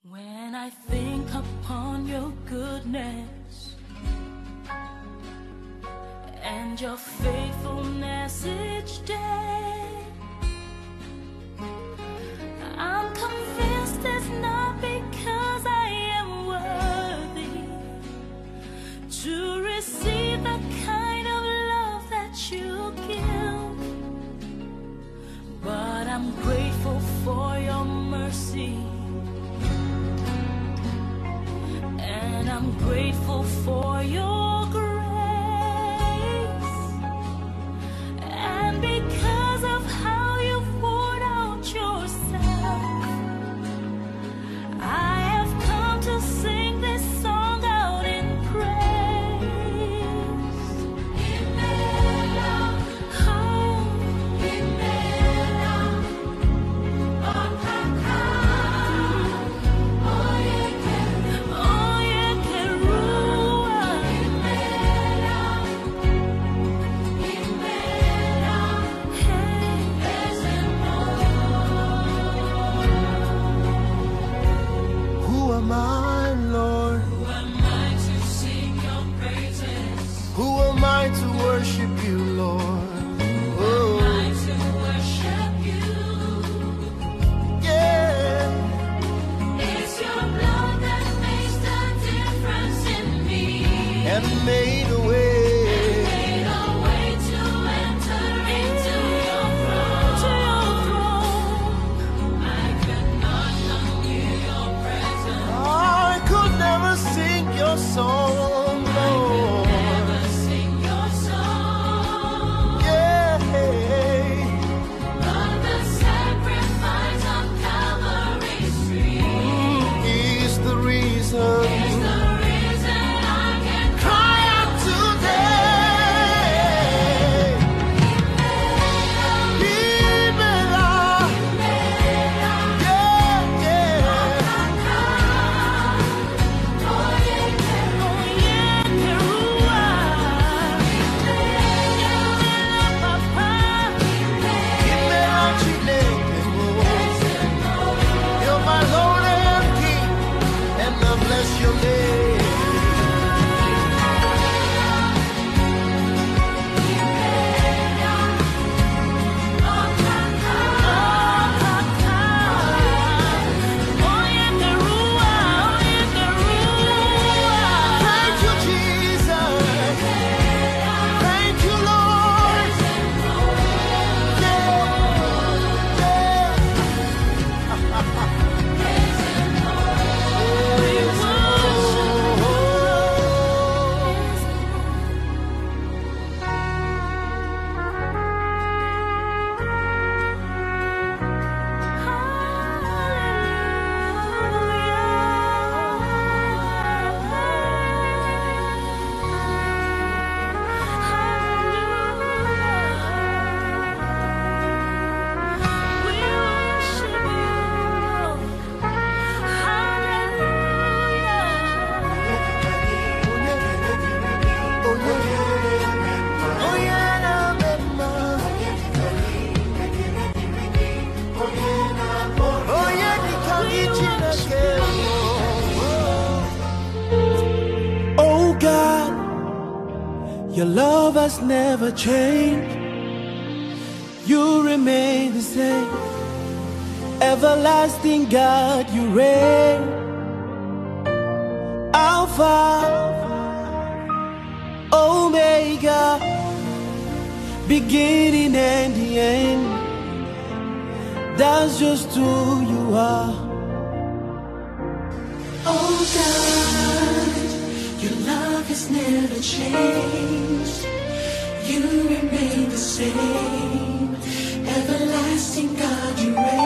When I think upon your goodness and your faithfulness each day, I'm convinced it's not because I am worthy to receive the kind of love that you give, but I'm grateful for your mercy. And I'm grateful for your grace, and because of how you've poured out yourself, I have come to sing this song out in praise. Who am I, Lord? Who am I to sing your praises? Who am I to worship you, Lord? Who am I to worship you? Yeah. It's your blood that makes the difference in me, And made a way. made a way to enter into your throne. I could not come near your presence, I could never sing your song, Lord. never sing your song. Yeah. But the sacrifice of Calvary's stream Is the reason. is the reason I can Cry out today. Imela. Yeah, yeah. Imela Chineke. You're my Lord and King, and I bless your name. Thank you, Jesus. Thank you, Lord. Oh, yeah, na, mema. Oh, yeah, nikangi Chineke. Oh, God, your love has never changed. You remain the same. Everlasting God, you reign. Alpha, Omega, beginning and the end. That's just who you are. Oh God, your love has never changed. You remain the same. Everlasting God, you reign.